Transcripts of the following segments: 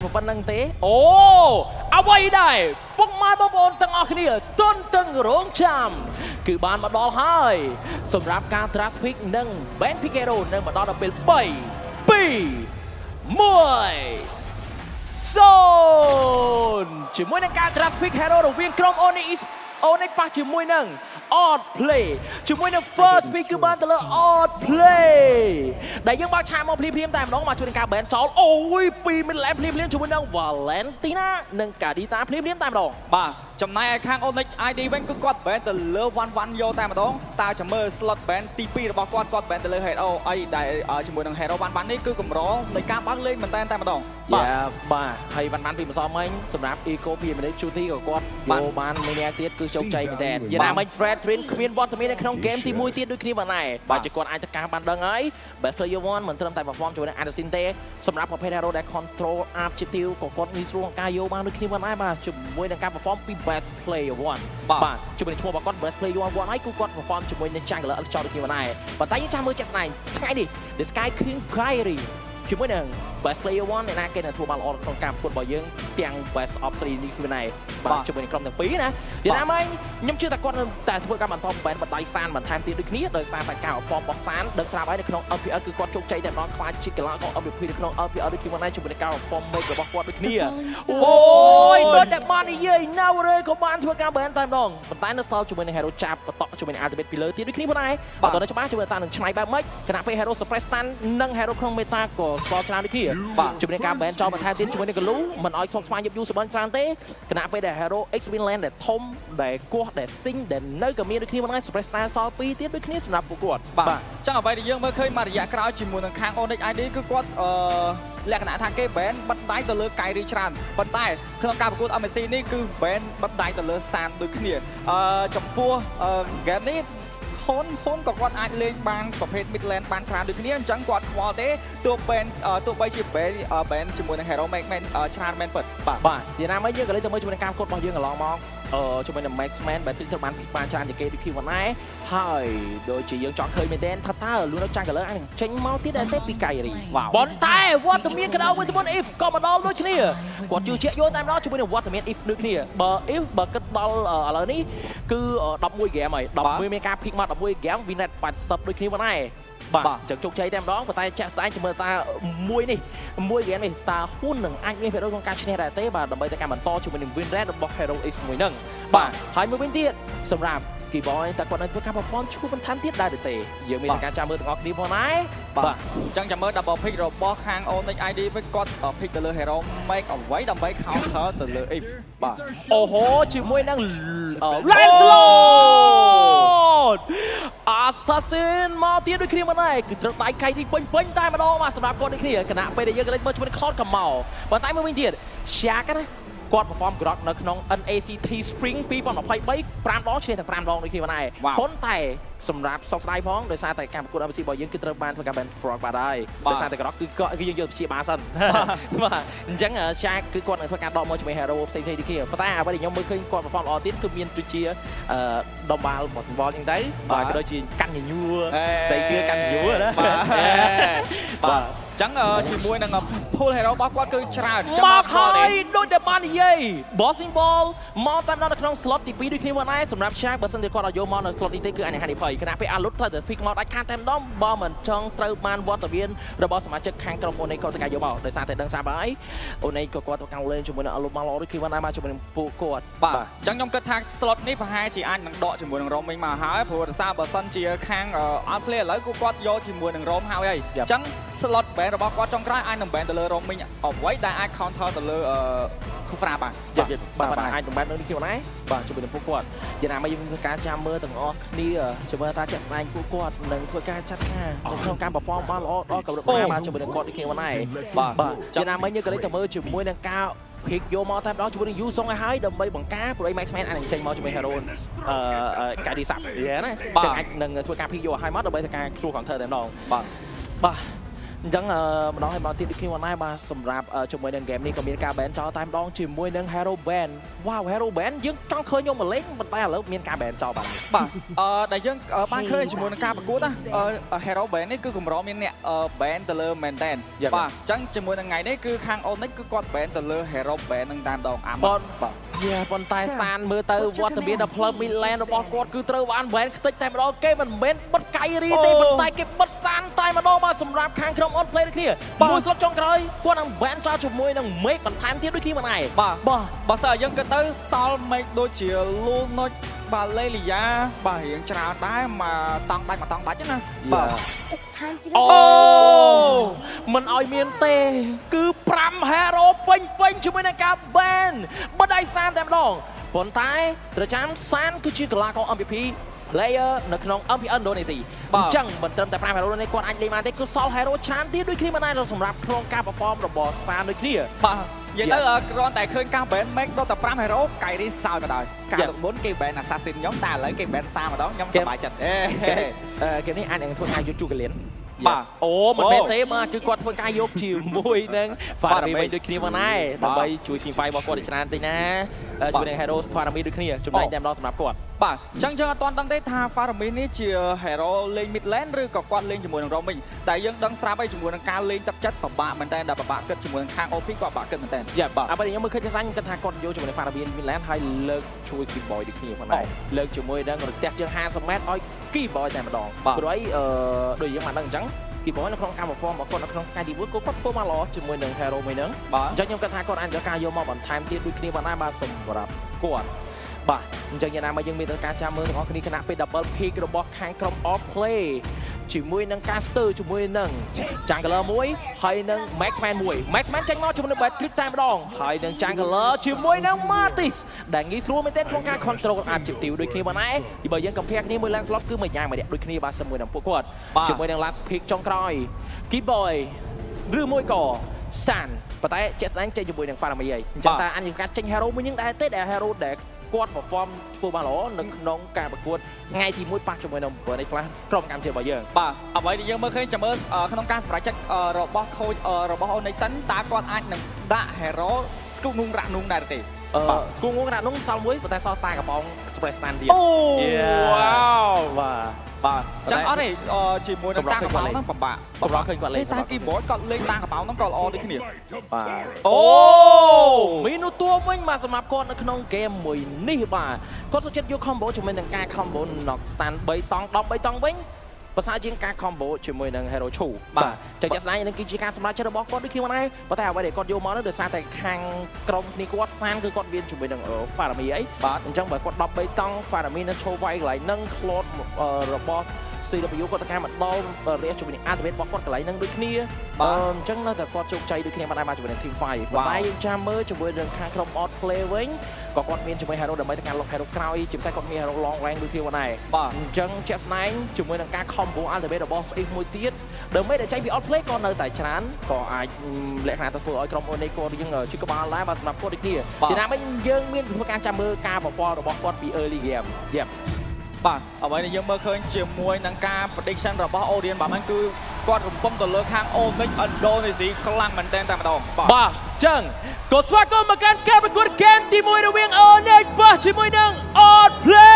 ប៉ុណ្ណឹងទេអូអ្វីដែរពុកម៉ែបងប្អូនទាំងអស់គ្នាទន្ទឹងរង់ចាំគឺបានមកដល់ហើយសម្រាប់ការ Trust Pick និង Ben Picaro នឹងមកដល់ពេល3 2 1 ជាមួយនឹងការ Trust Pick Hero រវាងក្រុម Onyx ប៉ះជាមួយនឹង Odd Play ជាមួយនឹង First Pick គឺបានទៅលើ Odd Play ដែលយើងបើកឆាកមកភ្លាមៗតែម្ដងមកជួយនឹងការ ban ចោលអូយ2 Midland ភ្លាមៗជាមួយនឹង Valentina និង Kadita ភ្លាមៗតែម្ដងបាទចំណែកឯខាង Onyx ID វិញគឺគាត់ ban ទៅលើ 1-1 យកតែម្ដងតើចាំមើល slot ban ទី2របស់គាត់ ban ទៅលើ Hero អីដែលជាមួយនឹង Hero 1-1នេះគឺកម្រនៃការបើកលេងមែនតែម្ដងបាទហើយ1-1ពីម្សិលមិញសម្រាប់ Eco Pyramid Chuti ក៏គាត់យកបានមួយនាក់ទៀតគឺជោគជ័យមែនតើយ៉ាងណាមិញ Fred Trin គ្មានវត្តមាននៅក្នុង game ទី1ទៀតដូចគ្នាបានដែរបាទជាគាត់អាចទៅការបានដឹងហើយ Best Player 1 មិនត្រឹមតែ perform ជាមួយនឹង Anderson ទេសម្រាប់ប្រភេទ Hero ដែល control up ជាទីក៏គាត់ងាយស្រួលក្នុងការយកបានដូចគ្នាបានដែរបាទជាមួយនឹងការ perform ពី Best Player 1បាទជាមួយនឹងឈ្មោះរបស់គាត់ Best Player 1ហើយគឺគាត់ perform ជាមួយនឹង Jungler អត់ចោលដូចគ្នាបានដែរប៉ុន្តែយើងចាំមើលជាក់ស្ដែងថ្ងៃនេះ The Sky King Kyrie ជាមួយនឹង Best Player 1អ្នកណាគេនឹងធ្វើបានល្អក្នុងការប្រកួតរបស់យើងទាំង Best of 3 នេះខ្លួនឯងបាទជាមួយនឹងក្រុមទាំងពីរណាយ៉ាងណាមិញខ្ញុំជឿថាគាត់នឹងតែធ្វើការបន្តបែនបណ្ដៃសានបន្ថែមទៀតដូចគ្នាដោយសារតែការអបរបស់សានដឹងស្រាប់ហើយនៅក្នុង LPL គឺគាត់ជោគជ័យតែម្ដងខ្លាចជាកីឡាករ MVP នៅក្នុង LPL ដូចគ្នាជាមួយនឹងការអបមេឃរបស់គាត់ដូចគ្នាអូយដូចតែបាននិយាយណាវរេក៏បានធ្វើការបែនតែម្ដងប៉ុន្តែនៅសល់ជាមួយនឹង Hero ចាប់បន្តជាមួយនឹង Ultimate Pillar ទៀតដូចគ្នាផងដែរបាទតើច្បាស់ជាមួយតានឹងឆ្នៃបែបម៉េចគណៈពេល Hero Suppress Stun និង Hero ក្នុង Meta ក៏ស្គាល់ច្រើនដូចគ្នាបាទជាមួយនឹងការ ban ចោលបន្ថែមទៀតជាមួយនឹង Glue មិនឲ្យសុកស្មាយយូរសបិនច្រើនទេគណៈពេលដែល Hero X Winland ដែលធំដែលគោះដែល Sing ដែលនៅក៏មានដូចគ្នាហ្នឹង Suppress Star សល់2ទៀតដូចគ្នាសម្រាប់ពួកគាត់បាទចឹងអ្វីដែលយើងមើលឃើញមករយៈក្រោយជាមួយនឹងខាង Onyx ID គឺគាត់លក្ខណៈថាគេ ban បិទដៃទៅលើ Kyrie ច្រើនប៉ុន្តែក្នុងការប្រកួត MSC នេះគឺ ban បិទដៃទៅលើសានដូចគ្នាចំពោះ game នេះហ៊ុនក៏គាត់អាចលេងបានប្រភេទ Midland បានច្រើនដូចគ្នាអញ្ចឹងគាត់ខ្វល់ទេទោះបីជា ban ជាមួយនឹង Hero Max ច្រើនមែនពិតបាទយ៉ាងណាមិញយើងក៏លេងទៅមើលជាមួយនឹងការប្រកួតរបស់យើងកន្លងមកជាមួយនឹង Maxman បែបត្រូវបានពិបាកច្រើនជាងគេដូចគ្នាប៉ុណ្ណេះហើយដូចជាយើងចង់ឃើញមែនទែនថាតើលូណូចាស់កលអាចនឹងចេញមកទៀតដែរទេពី Kyrie ប៉ុន្តែវត្តមានក្តៅមួយទៅមុន if ក៏មកដល់ដូចគ្នាគាត់ជឿជាក់យល់តែម្ដងជាមួយនឹងវត្តមាន if ដូចគ្នាបើគិតដល់ឥឡូវនេះគឺ11 game ហើយ11មានការ pick មក11 game win rate 80ដូចគ្នាប៉ុណ្ណេះបាទចឹងជោគជ័យតែម្ដងប៉ុន្តែចាក់ស្ដែងជាមួយតាមួយហ្គេមនេះតើហ៊ុននឹងអាចមានភារកិច្ចក្នុងការឈ្នះដែរទេបាទដើម្បីតែការបន្តជាមួយនឹង win rate របស់ Hero X មួយហ្នឹងបាទហើយមួយវិញទៀតសម្រាប់ Keyboy តើគាត់នឹងធ្វើការ perform ឈ្មោះបន្ថែមទៀតដែរទេយើងមានការចាំមើលទាំងអស់គ្នាផងដែរបាទអញ្ចឹងចាំមើល double pick របស់ខាង Onyx ID វិញគាត់ pick ទៅលើ Hero Max អ្វីដើម្បី counter ទៅលើ If បាទអូហូជាមួយនឹង Lancelot Assassin មកទៀតដូចគ្នាមកដែរគឺត្រូវដៃ Kyrie ពេញតែម្ដងបាទសម្រាប់គាត់ដូចគ្នាគណៈពេលដែលយើងក៏លេងមើលជាមួយនឹង Cloud ក៏មកប៉ុន្តែមួយវិញទៀត Shaq ណាគាត់ perform grot នៅក្នុង NACT Spring 2023 5 ដងឈ្នះទាំង5ដងដូចគ្នាបានដែរប៉ុន្តែសម្រាប់សោកស្ដាយផងដោយសារតែការប្រកួត MSC របស់យើងគឺត្រូវបានធ្វើការ ban frog បាត់ហើយដោយសារតែ grot គឺយើងយកព្យាបាលសិនបាទអញ្ចឹង Shaq គឺគាត់នឹងធ្វើការដកមកជាមួយ Hero ផ្សេងៗដូចគ្នាប៉ុន្តែអ្វីដែលខ្ញុំមើលឃើញគាត់ perform ល្អទៀតគឺមានដូចជាដុំបាល់របស់ Symbol អញ្ចឹងទៅបាទក៏ដូចជាកាន់ញញួរស្អីគឺកាន់ញញួរណាបាទចឹងជាមួយនឹង pull hero របស់គាត់គឺច្រើនចឹងមកហើយដូចតែបាននិយាយ bossing ball មកតាមនៅក្នុង slot ទី2ដូចគ្នាមកដែរសម្រាប់ Shaq បើសិនជាគាត់ឲ្យយកមកនៅ slot ទី3គឺអាចនឹងហានិភ័យគណៈពេល Alut ត្រូវតែ pick មកដាច់ខាតតែម្ដងបើមិនចង់ត្រូវបានវត្តមានរបស់សមាជិកខាងក្រុម Onyx គាត់ទៅការយកមកដោយសារតែដឹងស្រាប់ហើយ Onyx ក៏គាត់ទៅកាំងលេងជាមួយនឹង Alut មកល្អដូចគ្នាបានដែរមកជាមួយនឹងពួកគាត់បាទចឹងខ្ញុំគិតថា slot នេះប្រហែលជាអាចនឹងដកជាមួយនឹង Roaming មកហើយព្រោះដោយសារបើសិនជាខាង Outplay ឥឡូវគឺគាត់យកជាមួយនឹង Rom ហើយអញ្ចឹង slot ban របស់គាត់ចុងក្រោយអាចនឹង ban ទៅលើ Roaming អ្វីដែលអាច counter ទៅលើ Kufra បាទអាចនឹង ban នៅនេះខ្លួនឯងបាទជាមួយនឹងពួកគាត់យ៉ាងណាមកយើងធ្វើការចាំមើលទាំងអស់គ្នាជាមួយថាចាក់ស្ដែងពួកគាត់នឹងធ្វើការចាត់ការនៅក្នុងការ perform បានល្អដល់កម្រិតណាបាទជាមួយនឹងគាត់ដូចគ្នាខ្លួនឯងបាទយ៉ាងណាមកយើងក៏លេចទៅមើលជាមួយនឹងការភិកយកមកតែម្ដងជាមួយនឹង You Song ឲ្យហើយដើម្បីបង្ការព្រោះ Maxman អាចនឹងចេញមកជាមួយ Hero កាឌីសាប់យេណាចឹងអាចនឹងធ្វើការភិកយកឲ្យមកដើម្បីធ្វើការ True Counter តែម្ដងបាទចឹងម្ដងហើយម្ដងទៀតដូចគ្នាមកដែរបាទសម្រាប់ជាមួយនឹង game នេះក៏មានការ ban ចោលតែម្ដងជាមួយនឹង Hero Ban វ៉ាវ Hero Ban យើងចង់ឃើញយកមកលេងប៉ុន្តែឥឡូវមានការ ban ចោលបាទដែលយើងបានឃើញជាមួយនឹងការប្រកួតណា Hero Ban នេះគឺកម្រមានអ្នក ban ទៅលើមែនតែនបាទអញ្ចឹងជាមួយនឹងថ្ងៃនេះគឺខាង Onyx គឺគាត់ ban ទៅលើ Hero Ban នឹងតែម្ដងអាបាទប៉ុន្តែសានមើលទៅវត្តមានដល់ផ្លូវ Midland របស់គាត់គឺត្រូវបាន ban ខ្ទេចតែម្ដងគេមិនមែនបិទកៃរីទេប៉ុន្តែគេបិទសានតែម្ដងបាទសម្រាប់ខាងក្រុម On Play ដូចគ្នាមួយស្លុតចុងក្រោយគាត់នឹង ban ចោលជាមួយនឹង Make បន្ថែមទៀតដូចគ្នាមកឯងបាទបើសិនយើងគិតទៅសល់ Make ដូចជា Lunox បាទលេលីយ៉ាបាទរៀងច្រើនដែរមកតង់ដាច់ណាបាទអូមិនឲ្យមានទេគឺ5 Hero ពេញជាមួយនឹងការ ban បដៃសានតែម្ដងប៉ុន្តែត្រចាំសានគឺជាកីឡាករ MVP player នៅក្នុង MPL ឥណ្ឌូនេស៊ីអញ្ចឹងមិនត្រឹមតែ5 Hero នេះគាត់អាចលេងបានទេគឺសល់ Hero ច្រើនទៀតដូចគ្នាមិនដែរសម្រាប់ក្នុងការ perform របស់សានដូចគ្នាបាទនិយាយទៅគ្រាន់តែឃើញការ ban make ដល់តែ5 Hero កៃរីសោយមកដល់កាលពីមុនគេ ban Assassin ខ្ញុំតែឥឡូវគេ ban សាម្ដងខ្ញុំសប្បាយចិត្តគេនេះអាចនឹងធ្វើការយកជូកលៀនបាទអូមិនមែនទេបាទគឺគាត់ធ្វើការយកជាមួយនឹង Farami ដូចគ្នាមកដែរដើម្បីជួយ team fight របស់គាត់ច្រើនតិចណាជួយនឹង Hero Farami ដូចគ្នាចំណែកតែម្ដងសម្រាប់គាត់បាទអញ្ចឹងយើងអត់ទាន់ដឹងទេថា Farami នេះជា Hero លេង Midland ឬក៏គាត់លេងជាមួយនឹង Roaming តែយើងដឹងស្រាប់ហើយជាមួយនឹងការលេងទឹកចិត្តពិបាកមែនតើដែលពិបាកគិតជាមួយនឹងខាង OP គាត់ពិបាកគិតមែនតើបាទអ្វីដែលខ្ញុំមើលឃើញចាស់ខ្ញុំគិតថាគាត់យកជាមួយនឹង Farami Midland ហើយលើកជួយ Keyboy ដូចគ្នាផងដែរលើកជាមួយនឹងរទះជើង50 ម៉ែត្រឲ្យ Keyboy តែម្ដងព្រោះដូចយើងបានដឹងអញ្ចឹងគីបយនៅក្នុងការ perform របស់គាត់នៅក្នុងថ្ងៃទី1គាត់ធ្វើមកល្អជាមួយនឹង Hero មួយហ្នឹងអញ្ចឹងខ្ញុំគិតថាគាត់អាចយកការយកមកបន្ថែមទៀតដូចគ្នាបានដែរបាទសម្រាប់គាត់បាទអញ្ចឹងយ៉ាងណាមកយើងមានការចាំមើលទាំងអស់គ្នាគណៈពេល double pick របស់ខាងក្រុម All Play ជាមួយនឹងការស្ទើរជាមួយនឹង Jungler មួយហើយនឹង Maxman មួយ Maxman ចេញមកជាមួយនឹង Bad Trip តែម្ដងហើយនឹង Jungler ជាមួយនឹង Martis ដែលងាយស្រួលមែនទែនក្នុងការ control objective ដូចគ្នាបានដែរបើយើង compare គ្នាមួយ Lancelot គឺមួយយ៉ាងមួយដូចគ្នាបាទជាមួយនឹងពួកគាត់ជាមួយនឹង last pick ចុងក្រោយ Keyboy ឬមួយក៏ San ប៉ុន្តែជាក់ស្ដែងចេញជាមួយនឹង Farami ហើយអញ្ចឹងតើអញការចេញ Hero មួយនឹងដែរទេដែល Hero ដែលគាត់ perform ធ្វើបានល្អនៅក្នុងការប្រកួតថ្ងៃទី1ប៉ះជាមួយនឹង Burning Flash ក្រុមកម្មជារបស់យើងបាទអ្វីដែលយើងមើលឃើញចាំមើលក្នុងការសម្រេចចិត្តរបស់ coach របស់ Onyx តើគាត់អាចនឹងដាក់ Hero ស្គូនុងរ៉ាក់នុងដែរទេស្គូងងរ៉ាក់នុងសល់មួយប៉ុន្តែសល់តែកបង Express Stand ទៀតអូវ៉ាវបាទចឹងអត់ទេជាមួយនឹងតាកបោហ្នឹងពិបាកកម្រឃើញគាត់លេងតែ keyboard គាត់លេងតាកបោហ្នឹងក៏ល្អដូចគ្នាបាទអូមីនូតួវិញបាទសម្រាប់គាត់នៅក្នុងហ្គេមមួយនេះបាទគាត់សុខចិត្តយក combo ជាមួយនឹងការ combo knock stand 3តង់10 3តង់វិញភាសាជាងការ combo ជាមួយនឹង Hero Chu បាទចឹងចាក់ស្ដែងនឹងគឺជាការសម្រេចចិត្តរបស់គាត់ដូចគ្នាមកដែរប៉ុន្តែអ្វីដែលគាត់យកមកនោះដោយសារតែខាងក្រុមគ្នាគាត់សានគឺគាត់មានជាមួយនឹង Farami អីបាទអញ្ចឹងបើគាត់13តង់ Farami នៅឈោវាយកន្លែងនឹង Cloud របស់ CW គាត់ទៅការមកដល់រះជាមួយនឹង Ultimate របស់គាត់កន្លែងហ្នឹងដូចគ្នាអញ្ចឹងនៅតែគាត់ជោគជ័យដូចគ្នាបានដែរជាមួយនឹង Team Fight ប៉ុន្តែយើងចាំមើលជាមួយនឹងខាងក្រុម Out Play វិញក៏គាត់មានជាមួយ Hero ដើម្បីទៅការលុក Hero ក្រោយជាពិសេសគាត់មាន Hero Long Range ដូចគ្នាបានដែរអញ្ចឹងជាក់ស្ដែងជាមួយនឹងការ combo Ultimate របស់ Swift មួយទៀតដើម្បីតែចេញពី Out Play ក៏នៅតែច្រើនក៏អាចលក្ខណៈទៅធ្វើឲ្យក្រុម Onyx គាត់យើងជួយក្បាលដែរបាទសម្រាប់គាត់ដូចគ្នាពីណាមិញយើងមានធ្វើការចាំមើលការ perform របស់គាត់ពី early game បាទអ្វីដែលយើងមើលឃើញជាមួយនឹងការ prediction របស់ Audience បាទហ្នឹងគឺគាត់រំពឹងទៅលើខាង Onyx ឥណ្ឌូនេស៊ីខ្លាំងមែនទែនតែម្ដងបាទចឹងក៏ស្វាគមន៍មកកាន់ការប្រកួត game ទី1រវាង Onyx បាទជាមួយនឹង All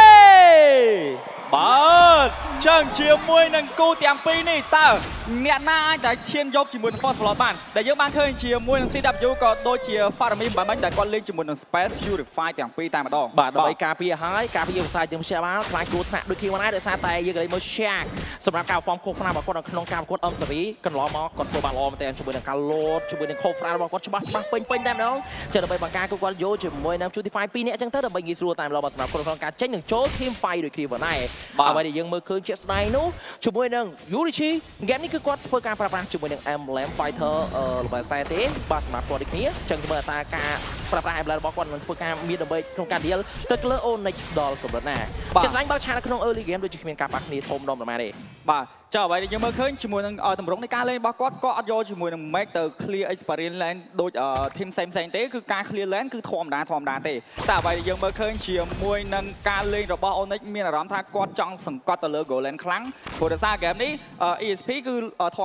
Play បាទចឹងជាមួយនឹងគូទាំងពីរនេះតើអ្នកណាអាចតែឈានយកជាមួយនឹង First Blood បានដែលយើងបានឃើញជាមួយនឹង CW ក៏ដូចជា Farami មិនបាញ់ដែលគាត់លេងជាមួយនឹង Space Purify ទាំងពីរតែម្ដងបាទដើម្បីការពារហើយការពារវិស័យយើងជាបានខ្លាចគ្រោះថ្នាក់ដូចគ្នាបានដែរដោយសារតែយើងក៏លេងមើល Shark សម្រាប់ការ perform ខុសខ្នារបស់គាត់នៅក្នុងការប្រកួត Series កន្លងមកគាត់ធ្វើបានល្អមែនទែនជាមួយនឹងការ load ជាមួយនឹង Khofra របស់គាត់ច្បាស់ពេញតែម្ដងចឹងដើម្បីបង្ការគាត់យកជាមួយនឹង Justify 2នាក់ចឹងទៅដើម្បីងាយស្រួលតែម្ដងសម្រាប់គាត់ក្នុងការចេញនឹងចូល Team Fight ដូចគ្នាបានដែរអ្វីដែលយើងមើលឃើញជាក់ស្ដែងនោះជាមួយនឹង Yurichi ហ្គេមនេះគឺគាត់ធ្វើការប្រើប្រាស់ជាមួយនឹង Emblem Fighter ល្បែងខ្សែទេបាទសម្រាប់គាត់ដូចគ្នាចឹងមើលថាការប្រើប្រាស់ Emblem របស់គាត់នឹងធ្វើការមានដើម្បីក្នុងការ deal ទៅលើ Onyx ដល់កម្រិតណាជាក់ស្ដែងបើឆាននៅក្នុង early game ដូចជាគ្មានការប៉ះគ្នាធំដុំប្រមាណទេបាទចុះអ្វីដែលយើងមើលឃើញជាមួយនឹងតម្រងនៃការលេងរបស់គាត់ក៏អត់យកជាមួយនឹង Make ទៅ clear experience lane ដូច team ផ្សេងទេគឺការ clear lane គឺធម្មតាទេតែអ្វីដែលយើងមើលឃើញជាមួយនឹងការលេងរបស់ Onyx មានអារម្មណ៍ថាគាត់ចង់សង្កត់ទៅលើ goal lane ខ្លាំងព្រោះដោយសារ game នេះ ESP គឺធម្មតា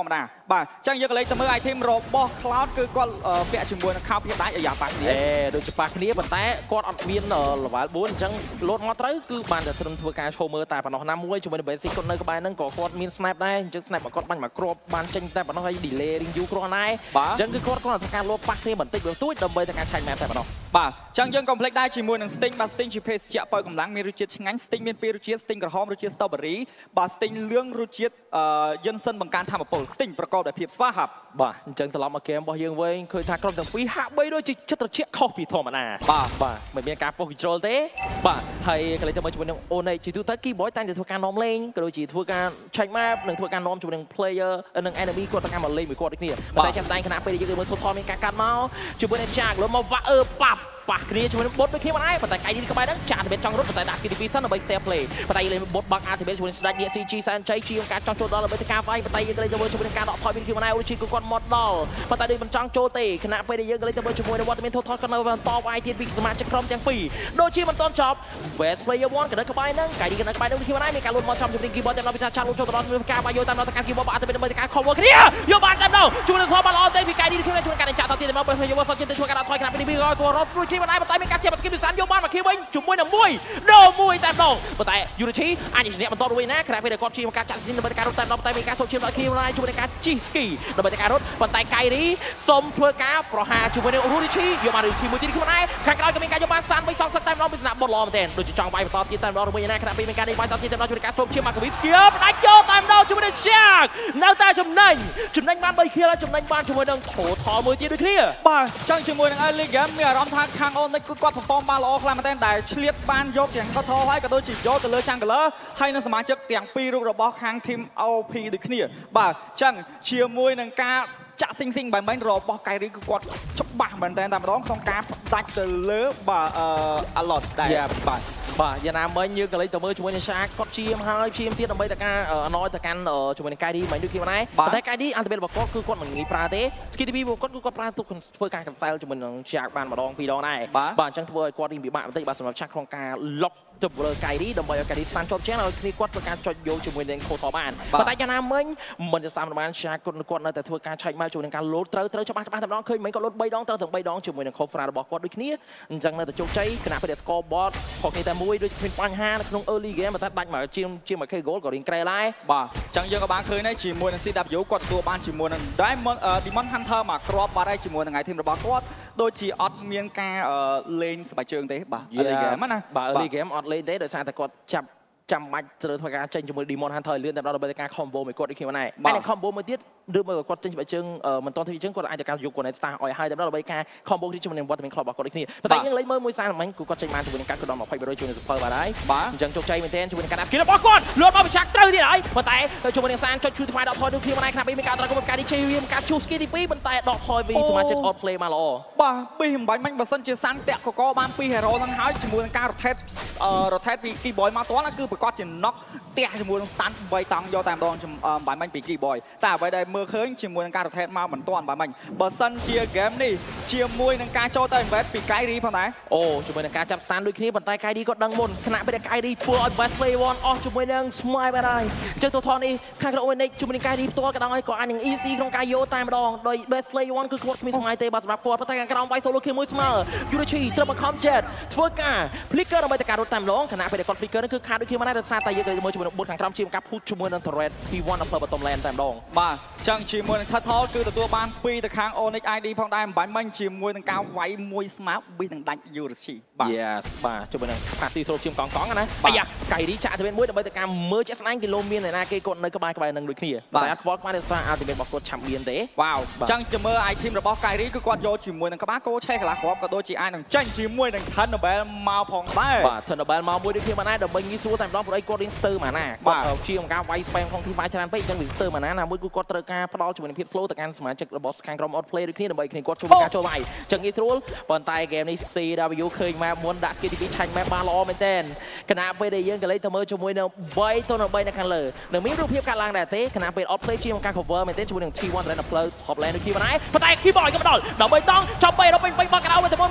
បាទអញ្ចឹងយើងក៏លេខទៅមើល item របស់ Cloud គឺគាត់ពាក់ជាមួយនឹងខោភាពដាច់អាយ៉ាប៉ាគ្នាដូចជាប៉ាគ្នាប៉ុន្តែគាត់អត់មាន level 4អញ្ចឹងលោតមកត្រូវគឺបានតែត្រឹមធ្វើការឈោមើលតែប៉ុណ្ណោះណាមួយជាមួយនឹង basic គាត់នៅក្បែរហ្នឹងក៏គាត់មាន snap ដែរអញ្ចឹង snap របស់គាត់បាញ់មកគ្រាប់បានចេញតែប៉ុណ្ណោះហើយ delay រៀងយូរគ្រាន់ដែរអញ្ចឹងគឺគាត់ធ្វើការលោតប៉ាគ្នាបន្តិចបន្តួចដើម្បីតែការឆែក map តែប៉ុណ្ណោះបាទអញ្ចឹងយើងកុំភ្លេចដែរជាមួយនឹង Sting បាទ Sting ជាភេសជ្ជៈបើកម្លាំងមានរសជាតិឆ្ងាញ់ Sting មានពីររសជាតិ Sting ក្រហមរសជាតិ strawberry បាទ Sting លឿងរសជាតិយិនសិនបង្កើនធម៌ពល Sting ប្រកបដោយភាពស្វាហាប់បាទអញ្ចឹងត្រឡប់មកហ្គេមរបស់យើងវិញឃើញថាក្រុមទាំងពីរហាក់បីដូចជាចិត្តត្រជាក់ខុសពីធម្មតាបាទមិនមានការពុះ control ទេបាទហើយកន្លែងទៅមើលជាមួយនឹង Onyx ជាទូទៅ keyboard តែងតែធ្វើការនាំលេងក៏ដូចជាធ្វើការ check map និងធ្វើការនាំជាមួយនឹង player និង enemy គាត់ធ្វើការមកលេងមួយគាត់ដូចគ្នាតែចាំតែខណៈពេលយើងមើល total មានការកាត់មកជាមួយនឹង Jack លើមកវាក់ប៉ាប់ប៉ះគ្នាជាមួយនឹង bot ដូចគ្នាមិនដែរប៉ុន្តែកាយនេះក្បែរហ្នឹងចាត់តែចង់រត់ប៉ុន្តែដាក់ skill 2សិនដើម្បី save play ប៉ុន្តែលេង bot បាក់ activate ជាមួយនឹង Slash CG សែនជ័យជាងការចង់ចូលដល់ដើម្បីធ្វើការវាយប៉ុន្តែយើងក៏លេងទៅជាមួយនឹងការដក point ពីគ្នាមិនដែរអូជីគឺគាត់មកដល់ប៉ុន្តែដូចមិនចង់ចូលទេខណៈពេលដែលយើងក៏លេងទៅជាមួយនឹង Waterman Total ក៏នៅបន្តវាយទៀតពីសមាជិកក្រុមទាំងពីរដូចជាមិនទាន់ចប់ Best Player 1ក៏នៅក្បែរហ្នឹងកាយនេះក៏នៅក្បែរហ្នឹងដូចគ្នាមិនដែរមានការលូតមកចំជាមួយនឹង keyboard តែដល់ពីថាចាក់លូតចូលដល់ជាមួយការវាយយកតាមដល់ការ keyboard បាក់ activate ដើម្បីធ្វើការ cover គ្នាយកបានតាមដល់ជាមួយនឹង Total ល្អទេពីកាយនេះគ្នាជួយការចាក់ទៅទៀតដល់ពេលយកសតចិត្តជួយការថយខណៈពេលនេះក៏រត់ដូចគ្នាមិនដែរប៉ុន្តែមានការជាស្គីបពិសានយកបានមកគីវិញជាមួយនឹងមួយដូរមួយតែម្ដងប៉ុន្តែ Unity អាចឈ្នះបន្តរួចណាខណៈពេលដែលគាត់ជិះមកការចាក់ស្គីដើម្បីការរត់តែម្ដងតែមានការសូមឈាមដល់គីវិញជាមួយនឹងការជិះស្គីដើម្បីការរត់ប៉ុន្តែកៃរីសូមធ្វើការប្រហារជាមួយនឹង Unity យកបាន Unity មួយទៀតខ្លួនឯងខាងក្រោយក៏មានការយកបានសានវិញសងសឹកតែម្ដងពីស្នាបត់ល្អមែនទែនដូចជាចង់វាយបន្តទៀតតែម្ដងរួចណាខណៈពេលមានការដេញវាយបន្តទៀតតែម្ដងជួយការសូមឈាមមកគីស្គីផ្ដាច់យកតែម្ដងជាមួយនឹង Jack នៅតែចំណេញបាន3 kill ហើយចំណេញបានជាមួយនឹង Total មួយទៀតដូចគ្នាបាទចឹងជាមួយនឹង Early Game មានអារម្មណ៍ថាខាង Onyx គឺគាត់performបានល្អខ្លាំងមែនទែនដែលឆ្លៀតបានយកទាំង Total ហើយក៏ដូចជាយកទៅលើ Jungler ហើយនឹងសមាជិកទាំងពីររូបរបស់ខាង Team OP ដូចគ្នាបាទចឹងជាមួយនឹងការចាក់ស៊ីងបែបហ្នឹងរបស់កៃរីគឺគាត់ច្បាស់មែនទែនតែម្ដងក្នុងការផ្ដាច់ទៅលើបាទអាឡុតដែរបាទយ៉ាងណាមិញយើងក៏លេងទៅមើលជាមួយនឹងសាគាត់ព្យាយាមហើយព្យាយាមទៀតដើម្បីតែការអណយទៅកាន់ជាមួយនឹងកៃរីមិនដូចគ្នាដែរប៉ុន្តែកៃរីអន្តរជាតិរបស់គាត់គឺគាត់មិនងាយប្រើទេ skill ទី2របស់គាត់គឺគាត់ប្រើទុកធ្វើការ cancel ជាមួយនឹងសាបានម្ដងពីរដងដែរបាទអញ្ចឹងធ្វើឲ្យគាត់រៀងពិបាកបន្តិចបាទសម្រាប់ឆាក់ក្នុងការ lock ទៅលើកៃរីដើម្បីឲ្យកៃរីស្តានជាប់ជាងឲ្យគ្នាគាត់ធ្វើការចុចយកជាមួយនឹង Total បានប៉ុន្តែយ៉ាងណាមិញមិនจะតាមបានសាគាត់នៅតែធ្វើការឆែកមកជាមួយនឹងការលោតត្រូវច្បាស់តែម្ដងឃើញមិញគាត់លោត3ដងត្រូវទាំង3ដងជាមួយនឹង Cofra របស់គាត់ដូចគ្នាអញ្ចឹងនៅតែជោគជ័យខណៈពេល scoreboard ខុសគ្នាតែមួយដូចគ្មានបញ្ហានៅក្នុង early game តែដាច់មកជាង 1k goal ក៏រៀងក្រែដែរបាទអញ្ចឹងយើងក៏បានឃើញដែរជាមួយនឹង CW គាត់ទទួលបានជាមួយនឹង Demon Hunter មកគ្រាប់បាត់ហើយជាមួយនឹង item របស់គាត់ដូចជាអត់មានការលេងស្បែកជើងទេបាទ early game ណាបាទ early game អត់លេងទេដោយសារតែគាត់ចាំបាច់ត្រូវធ្វើការចេញជាមួយ Demon Hunter លឿនតែដល់ដើម្បីការ combo មួយគាត់ដូចគ្នាដែរហើយ combo មួយទៀតឬមួយគាត់ចេញស្បែកជើងមិនទាន់ធ្វើជើងគាត់អាចទៅការយក connect star ឲ្យហើយតែដល់ដើម្បីការ combo ជាមួយនឹង Waterman Club របស់គាត់ដូចគ្នាប៉ុន្តែយើងលេងមើលមួយសារមិញគឺគាត់ចេញបានជាមួយនឹងការកណ្ដុំ20%ជួយនឹង super បាទហើយអញ្ចឹងជោគជ័យមែនទែនជាមួយនឹងការ skill របស់គាត់លឿនមកបិឆាក់ត្រូវទៀតហើយប៉ុន្តែជាមួយនឹងសានចុចជួយថ្វាយដកថយដូចគ្នាដែរខ្លះមានការត្រកុំការនេះជ័យវាការជួស skill ទី2ប៉ុន្តែដកថយវិញសមាជិក out play មកល្អបាទពីមិនបាញ់បើសិនជាសានតាក់កកបាន2 hero ហ្នឹងហើយជាមួយនឹងការ rotate ពី keyboard មកទាន់គឺប្រកាសជា knock ផ្ទះជាមួយនឹង stand 3តង់យកតែម្ដងបាញ់ពី keyboard តែអ្វីដែលមើលឃើញជាមួយនឹងការ rotate មកមិនទាន់បាញ់បើសិនជា game នេះជាមួយនឹងការចូលទៅ invest ពី Kairi ផងដែរអូជាមួយនឹងការចាប់ stand ដូចគ្នាប៉ុន្តែ Kairi ក៏ដឹងមុនខណៈពេលដែល Kairi ធ្វើឲ្យ best play one អស់ជាមួយនឹង Smile បាទហើយអញ្ចឹង total នេះខាងក្រុម Onyx ជាមួយនឹង Kairi ផ្ទាល់ក៏ដឹងហើយក៏អាចនឹង easy ក្នុងការយកតែម្ដងដោយ best play one គឺគាត់គ្មានសម័យទេបាទសម្រាប់គាត់ប៉ុន្តែខាងក្រោមវាយ solo ជាមួយ Smile Yurichi ត្រូវមក comjet ធ្វើការ flicker ដើម្បីតែការរត់តែម្ដងខណៈពេលដែលគាត់ flicker នេះគឺខាតដូចគ្នាមិនដែរដោយសារតែយើងក៏មើលជាមួយនឹង bot ខាងក្រោមជាការភូតជាមួយនឹង turret P1 upper bottom lane តែម្ដងបាទអញ្ចឹងជាមួយនឹង total គឺទទួលបាន2ទៅខាង Onyx ID ផងដែរមិនបាញ់មិញជាមួយនឹងការវាយមួយស្មាបប៊ីនឹងដាច់ Yurichi បាទ Yes បាទជាមួយនឹង passive throw ជាមកងណាអាយ៉ាកៃរីចាក់ទៅមួយដើម្បីតែការមើលជាក់ស្ដែងគីឡូមានឯណាគេគាត់នៅក្បែរនឹងដូចគ្នាតែអត់ខ្វល់ខ្វាយដោយសារ ultimate របស់គាត់ឆាំមានទេវ៉ាវអញ្ចឹងជាមើល item របស់កៃរីគឺគាត់យកជាមួយនឹងក្បាលគោឆេះកន្លះគ្រាប់ក៏ដូចជាអាចនឹងចាញ់ជាមួយនឹង Thunderbell មកផងដែរបាទ Thunderbell មកមួយដូចគ្នាបានដែរដើម្បីងាយស្រួលតែម្ដងព្រោះអីគាត់រៀងស្ទើម៉ាណាគាត់ជាការវាយ spam ក្នុងទីវាយច្រើនពេកអញ្ចឹងវាស្ទើម៉ាណាមួយគឺគាត់ត្រូវការផ្ដល់ជាមួយនឹងភាព slow ទៅកាន់សមាជិករបស់ខាងក្រុម outplay ដូចគ្នាដើម្បីគ្នាគាត់ជួយការចូលវាយអញ្ចឹងងាយស្រួលប៉ុន្តែ game នេះ CW ឃើញមកមុនដាក់ skill ទី2ឆាញ់ map បានល្អមែនទែនខណៈពេលដែលយើងក៏លេងទៅមើលជាមួយនឹង3 ទៅ3នៅខាងលើនឹងមានរូបភាពកាត់ឡើងដែរទេខណៈពេល outplay ជាការ cover មែនទែនជាមួយនឹង T1 នៅផ្លូវ top lane ដូចគ្នាបានដែរប៉ុន្តែ keyboard ក៏មកដល់ដើម្បីតង់ចាប់3ដល់ពេញបកកណ្ដោទៅមួយ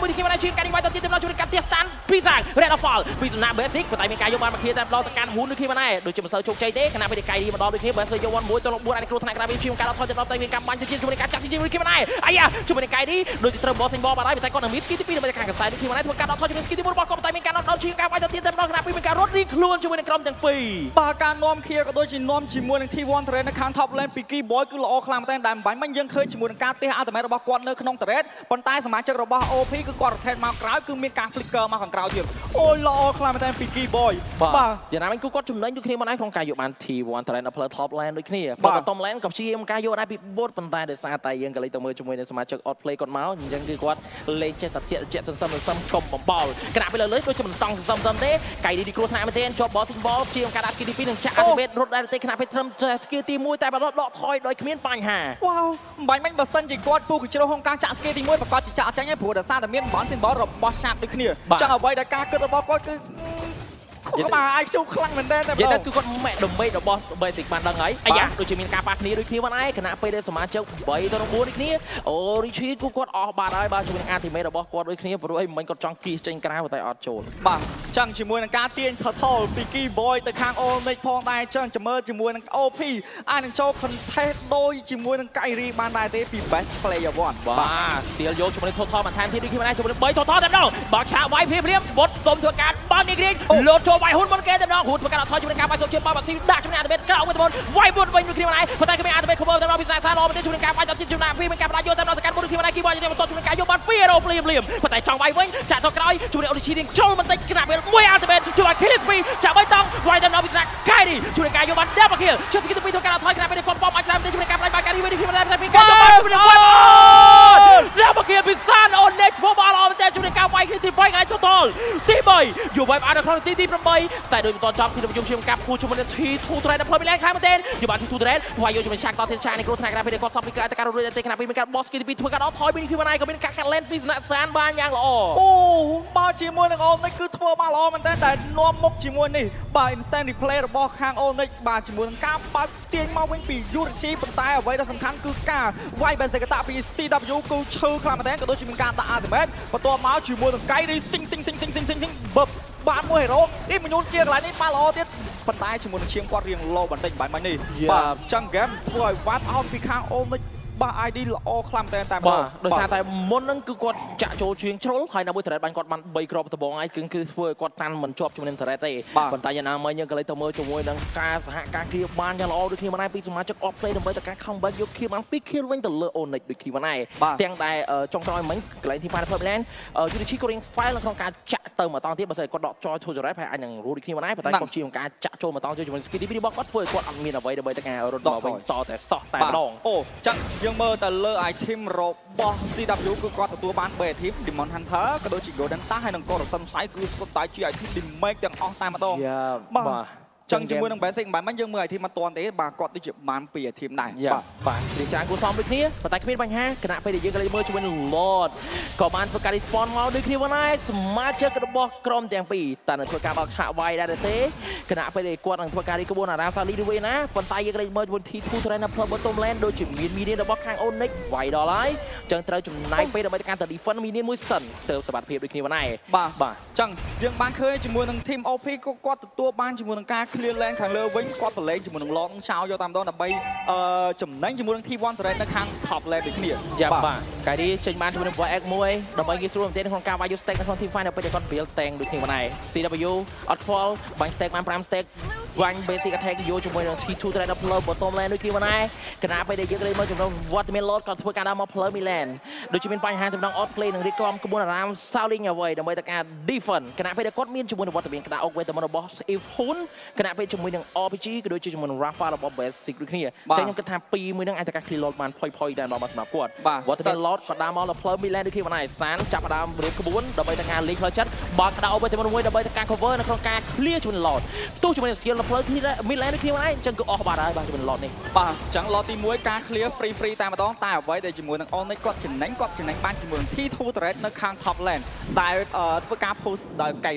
មួយទីគេបានជួយការនេះមកទៅទៀតទៅជួយការទៀស្តានពីសាងរ៉េដហ្វលពីសំណាក់ basic ប៉ុន្តែមានការយកបានមកគ្នាតែម្ដងទៅកាន់ហ៊ូនដូចគ្នាបានដែរដូចជាមិនសូវជោគជ័យទេខណៈពេលកៃរីមកដល់ដូចគ្នាបើធ្វើយក1ទៅ4អាចគ្រោះថ្នាក់ក្រៅពីជាការថយទៅដល់តែមានការបាញ់ទៅជាមួយការចាក់ស៊ីជាមួយគ្នាបានដែរអាយ៉ាជាមួយកៃរីដូចជាត្រូវបោះសេញបោបានដែរតែគាត់នឹងមានស្គីទី2ដើម្បីខាងកសែដូចគ្នាបានដែរធ្វើការដល់ថយជាមួយស្គីទី1របស់គាត់តែមានការដល់ជាការបាញ់ទៅទៀតតែម្ដងខណៈពេលមានការរត់រីខ្លួនជាមួយនឹងក្រុមទាំងពីរបាទការនាំគ្នាក៏ដូចជានាំជាមួយនឹង T1 Terrain នៅខាង top lane ពី Key Boy គឺល្អខ្លាំងមែនតើដែលបាញ់មិញយើងឃើញជាមួយនឹងការទេះ ultimate របស់គាត់នៅក្នុង Terrain ប៉ុន្តែសមាជិករបស់ OP គឺគាត់ rotate មកក្រោយគឺមានការ flicker មកខាងក្រៅទៀតអូយល្អខ្លាំងមែនតើពី Key Boy បាទយ៉ាងណាមិញគឺគាត់ចំណេញដូចគ្នាមកដែរក្នុងការយកបាន T1 Terrain នៅផ្លូវ top lane ដូចគ្នាប៉ុន្តែ top lane ក៏ព្យាយាមការយកដែរពីបុតប៉ុន្តែដោយសារតែយើងក៏លេចទៅមើលជាមួយនឹងសមាជិក out play គាត់មកអញ្ចឹងគឺគាត់លេងចេះតែជាសន្សំកុំបំបល់គណៈពេលលើដូចជាមិនស្តង់សន្សំទេកៃនេះគ្រោះថ្នាក់មែនទេជាប់បោះ single ball ជាការដាក់ skill ទី2នឹងចាក់ activate រត់ដែរទេគណៈពេលត្រឹម skill ទី1តែបើដកថយដោយគ្មានបញ្ហាវ៉ាវបាញ់មិញបើសិនជាគាត់ពូកជ្រោះក្នុងការចាក់ skill ទី1ប្រកាសជាចាក់អត់ចាញ់ទេព្រោះដោយសារតែមានបោះ single ball របស់ Sharp ដូចគ្នាអញ្ចឹងអ្វីដែលការគិតរបស់គាត់គឺគាត់មក IQ ខ្លាំងមែនតើតែនិយាយទៅគឺគាត់ម៉ែដមេរបស់ basic បានដឹងហើយអាយ៉ាដូចជាមានការប៉ះគ្នាដូចគ្នាបានឯងគណៈពេលដែលសមាជិក3ទៅ9ដូចគ្នាអូ Richie គឺគាត់អស់បាត់ហើយបាទជាមួយនឹង ultimate របស់គាត់ដូចគ្នាព្រោះអីមិនគាត់ចង់គៀសចេញក្រៅតែអត់ចូលបាទចឹងជាមួយនឹងការទាញ total ពី Key Boy ទៅខាង Onyx ផងដែរចឹងមើលជាមួយនឹង OP អាចនឹងចូល contest ដូចជាមួយនឹង Kyrie បានដែរទេពី best player 1 បាទ steal យកជាមួយនឹង total បន្ថែមទៀតដូចគ្នាបានដែរជាមួយនឹង3 total តែម្ដងបោកឆាវាយព្រាមបុតសុំធ្វើការបើនេះគ្រីលោតចូលវាយហ៊ុនមុនគេតែម្ដងហ៊ុនធ្វើការថយជាមួយនឹងការវាយសុំជាបោកបាក់ស៊ីដាក់ជាមួយនឹង activate ក្រៅមួយទៅមុនវាយបុតវិញមួយគ្នាបានដែរប៉ុន្តែគេមាន activate cover តែម្ដងពីសាឡមកទៅជាមួយនឹងការវាយទៅជាមួយនឹងពីមានការបដាយកតែម្ដងទៅកាន់មួយគ្នាបានដែរ Key Boy ទៅជាមួយនឹងការយកបាន2 arrow ភ្លាមប៉ុន្តែចង់វាយវិញចាក់ទៅក្រោយជាមួយនឹង Onichi នឹងចូលបន្តិចគណៈពេលមួយ activate ជួយឲ្យ kill speed ចាក់3តង់វាយទៅម្ដងពីស្នាកៃរីជួយនឹងការយកបាន double kill ជួយស្គីទៅពីធ្វើការថយគណៈពេលគាត់ប៉ំអាចច្រើនទៅជាមួយនឹងការផ្លាយបាយកៃរីវិញគ្នាបានតែពីការយកបានជាមួយនឹង double kill ពីសាន Onyx ធ្វើបាល់ល្អមែនតើជួយនឹងការវាយគ្នាទី3កន្លែង total ទី3យកវាយបាននៅក្នុងទី8តែដូចបន្តចប់ស៊ីទៅយកជាការភូជាមួយនឹង T2 Terrain ផ្លូវមីឡែនខ្លាំងមែនតើយកបាន T2 Terrain វាយយកជាមួយឆាកតទៀតឆាកនេះគ្រោះថ្នាក់ក្រៅពេលគាត់សពពីការតែការរួចតែគណៈពេលមានការ boss ទី2ធ្វើការដល់ថយពីគ្នាបានក៏មានការកាត់ lane ពីសំណាក់សានបានយ៉ាងល្អអូបើជាមួយនឹង Onyx គឺធ្វើបានល្អមែនតើតែនាំមុខជាមួយនេះបាទ instant replay របស់ខាង Onyx បាទជាមួយនឹងការបើកទាញមកវិញពី Urichi ប៉ុន្តែអ្វីដែលសំខាន់គឺការវាយ basic កតាពី CW គឺឈឺខ្លាំងមែនតើក៏ដូចជាមានការដាក់ ultimate បន្ទាប់មកជាមួយនឹង Kyrie ស៊ីងបបបានមួយ hero នេះមួយញូនជាកន្លែងនេះបានល្អទៀតប៉ុន្តែជាមួយនឹងឈាមគាត់រៀង low បន្តិចបាញ់នេះបាទចឹង game ធ្វើឲ្យ wipe out ពីខាង Onyx បាទ ID ល្អខ្លាំងតែម្ដងដោយសារតែមុនហ្នឹងគឺគាត់ចាក់ចូលជើងជ្រុលហើយនៅមួយ Terrain បាញ់គាត់បាន3គ្រាប់ដំបងហើយគឺធ្វើឲ្យគាត់តាន់មិនជាប់ជាមួយនឹង Terrain ទេប៉ុន្តែយ៉ាងណាមិញយើងក៏លេចទៅមើលជាមួយនឹងការសហការគ្រាបានយ៉ាងល្អដូចគ្នាបានដែរពីសមាជិក off play ដើម្បីទៅការ comeback យក kill បាន2 kill វិញទៅលើ Onyx ដូចគ្នាបានដែរទាំងដែលចុងក្រោយមិញកន្លែង team fight ផ្លូវមីឡែន Urichi ក៏រៀង file នៅក្នុងការចាក់ទៅម្ដងទៀតបើស្អីគាត់ដកចោល Terrain ហើយអាចនឹងរួចដូចគ្នាបានដែរប៉ុន្តែគាត់ជាការចាក់ចូលម្ដងជាមួយ skill ទី2របស់គាត់ធ្វើឲ្យគាត់អត់មានអ្វីដើម្បីទៅការរត់មកវិញសតែសោះតែម្ដងអូចឹងយើងមើលទៅលើitem របស់ CW គឺគាត់ទទួលបាន3 item Demon Hunter ក៏ដូចជា Golden Star ហើយនិង Corruption Sight គឺសុទ្ធតែជា item damage ទាំងអស់តែម្ដងបាទចឹងជាមួយនឹង basic មិនយើងមើល item មកតាន់ទេបាទគាត់ដូចជាបាន2 item ដែរបាទគ្រាចាគូសំដូចគ្នាប៉ុន្តែគ្មានបញ្ហាគណៈពេលដែលយើងក៏លេចមើលជាមួយនឹង Lord ក៏បានធ្វើការ respawn មកដូចគ្នាដែរសមាជិករបស់ក្រុមទាំងពីរតើនឹងធ្វើការបោកឆាកវាយដែរទេគណៈពេលដែលគាត់នឹងធ្វើការ recover អារ៉ាសាលីឬវិញណាប៉ុន្តែយើងក៏លេចមើលជាមួយ T2 Terrain នៅផ្លូវ bottom lane ដូចជាមានមីនរបស់ខាង Onyx វាយដល់ហើយចឹងត្រូវចំណាយពេលដើម្បីការទៅ defend មីនមួយសិនទៅសុខភាពដូចគ្នាដែរបាទចឹងយើងបានឃើញជាមួយនឹង team OP គាត់ទទួលបានជាមួយនឹងការ clear lane ខាងលើវិញគាត់ប្រឡែងជាមួយនឹង Lord នឹងចោលយកតាមម្ដងដើម្បីចំណេញជាមួយនឹង T1 Terrain នៅខាង top lane ដូចគ្នាបាទកាយនេះចេញបានជាមួយនឹង Void X1 ដើម្បីងាយស្រួលមែនទេក្នុងការវាយយក stack នៅក្នុង team fight នៅពេលដែលគាត់ build tank ដូចគ្នាដែរ CW អត់ fall បាញ់ stack បាន5 stack បាញ់ basic attack យកជាមួយនឹង T2 Terrain នៅផ្លូវ bottom lane ដូចគ្នាដែរគណៈពេលដែលយើងលេងមើលចំណុច Waterman Lord គាត់ធ្វើការដើរមកផ្លូវ Milan ដូចជាមានបញ្ហាចំណង out play និងរៀបចំក្បួនអារ៉ាម Sauling អ្វីដើម្បីទៅការ defend គណៈពេលដែលគាត់មានជាមួយនឹង Waterman ក្តារអុកវេទមន្តរបស់ If Hun គណៈពេលជាមួយនឹង RPG ក៏ដូចជាជាមួយនឹង Rafa របស់ Basic ដូចគ្នាចឹងខ្ញុំគិតថាពីរមួយហ្នឹងអាចទៅការ clear load បានផុយតែម្ដងមកសម្រាប់គាត់ Waterman Lord គាត់ដើរមកលើផ្លូវ Milan ដូចគ្នាបានហើយសានចាប់ផ្ដើមរៀបក្បួនដើម្បីទៅការលេងផ្លូវចិត្តបើក្តារអុកវេទមន្តមួយដើម្បីទៅការ cover នៅក្នុងការ clear ជាមួយ Lord ទោះជាមួយនឹង skill នៅផ្លូវ Milan ដូចគ្នាបានហើយចឹងគឺអស់បាត់ហើយបាទជាមួយ Lord នេះបាទចឹង Lord ទី1ការ clear free តែម្ដងតែអ្វីដែលជាមួយនឹង Onyx គាត់ចំណេញបានជាមួយនឹង T2 Terrain នៅខាង top lane ដែលធ្វើការ push ដោយ Kyrie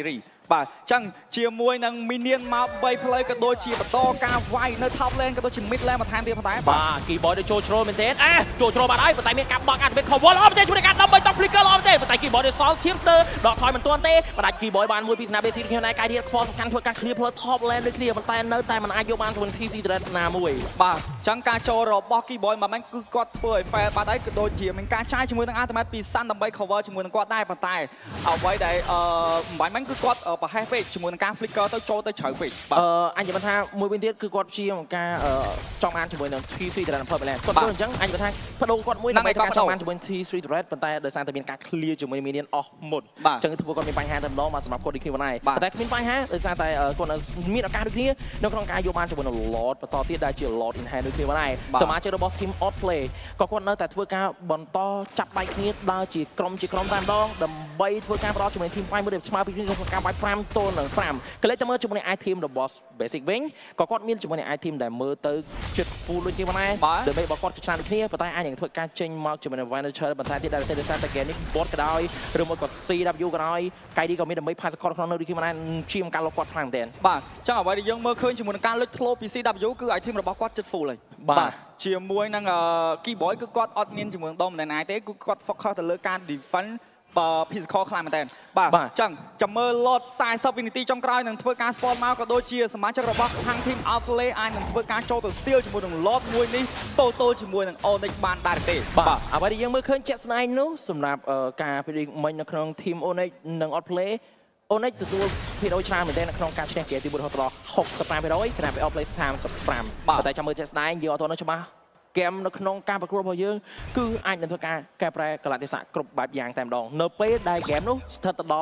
បាទចឹងជាមួយនឹងមីនៀនមក3ផ្លូវក៏ដូចជាបន្តការវាយនៅ top lane ក៏ដូចជា mid lane បន្ថែមទៀតផងដែរបាទគីបយទៅចូលជ្រោមែនទេចូលជ្រោបាត់ហើយប៉ុន្តែមានការបក់អាត់មាន cover ល្អមែនទេជាមួយនឹងការដំបីត flicker ល្អមែនទេប៉ុន្តែគីបយទៅសល់ Chipster ដកថយមិនទាន់ទេបណ្ដាច់គីបយបានមួយពីស្នាប BC ខ្ញុំណែកាយរៀបខ្វល់សំខាន់ធ្វើការ clear ផ្លូវ top lane ដូចគ្នាប៉ុន្តែនៅតែមិនអាចយកបានជាមួយ TC Thread ណាមួយបាទចឹងការចូលរបស់គីបយមិនមែនគឺគាត់ធ្វើឲ្យ fail បាត់ហើយក៏ដូចជាមានការចាយជាមួយនឹង ultimate ពីសាន់ដើម្បី cover ជាមួយនឹងគាត់ដែរប៉ុន្តែអ្វីដែលមិនមែនគឺគាត់ប្រហែសពេកជាមួយនឹងការ flicker ទៅចូលទៅជ្រៅពេកអញនិយាយថាមួយវិញទៀតគឺគាត់ព្យាយាមការចង់បានជាមួយនឹង TC Thread គាត់ធ្វើអញ្ចឹងអញនិយាយថាបដូរគាត់មួយដើម្បីការចង់បានជាមួយ TC Thread ប៉ុន្តែដោយសារតែមានការ clear ជាមួយ minion អស់មុនអញ្ចឹងធ្វើគាត់មានបញ្ហាតែម្ដងមកសម្រាប់គាត់ដូចគ្នាបានហើយប៉ុន្តែគ្មានបញ្ហាដោយសារតែគាត់មានឱកាសដូចគ្នានៅក្នុងការយកបានជាមួយនឹង Lord បន្តទៀតដែលជា Lord in hand ដូចគ្នាបានហើយសមាជិករបស់ team Outplay ក៏គាត់នៅតែធ្វើការបន្តចាប់ដៃគ្នាដើរជាក្រុមតែម្ដងដើម្បីធ្វើការប្រដៅជាមួយ team fight មួយដែលស្មើពីគ្នាក្នុងការវាយ5ទល់នឹង5ក៏លេចទៅមើលជាមួយនឹង item របស់ Basic វិញក៏គាត់មានជាមួយនឹង item ដែលមើលទៅជិត full ដូចគ្នាបានហើយដើម្បីបើគាត់ច្រើនដូចគ្នាប៉ុន្តែអាចនឹងធ្វើការចេញមកជាមួយនឹង Vanisher បន្ថែមទៀតដែលដោយសារតែ game នេះ bot ក៏ដោយឬមួយក៏ CW ក៏ដោយកាយនេះក៏មានដើម្បី pass គាត់ក្នុងនៅដូចគ្នាបានជាការលុបគាត់ខ្លាំងមែនទែនបាទចឹងអ្វីដែលយើងមើលឃើញជាមួយនឹងការលុចធ្លោពី CW គឺ item របស់គាត់ជិត full ហើយបាទជាមួយនឹង Keyboy គឺគាត់អត់មានជាមួយនឹង Dominant ទេគឺគាត់ focus ទៅលើការ defend physical ខ្លាំងមែនតើបាទអញ្ចឹងចាំមើល Lord 40 វិនាទីចុងក្រោយនឹងធ្វើការ spawn មកក៏ដូចជាសមាជិករបស់ខាង team Outplay អាចនឹងធ្វើការចូលទៅ steal ជាមួយនឹង Lord មួយនេះតូជាមួយនឹង Onyx បានដែរទេបាទអ្វីដែលយើងមើលឃើញជាក់ស្ដែងនោះសម្រាប់ការពិនិត្យមិញនៅក្នុង team Onyx និង Outplay Onyx ទទួលភាគរយច្រើនមែនទែននៅក្នុងការឈ្នះជាទី1រហូតដល់ 65% ខណៈពេល Outplay 35ប៉ុន្តែចាំមើលជាក់ស្ដែងយើងអត់ទាន់ច្បាស់ហ្គេមនៅក្នុងការប្រកួតរបស់យើងគឺអាចនឹងធ្វើការកែប្រែកលៈទេសៈគ្រប់បែបយ៉ាងតែម្ដងនៅពេលដែលហ្គេមនោះស្ថិតទៅដល់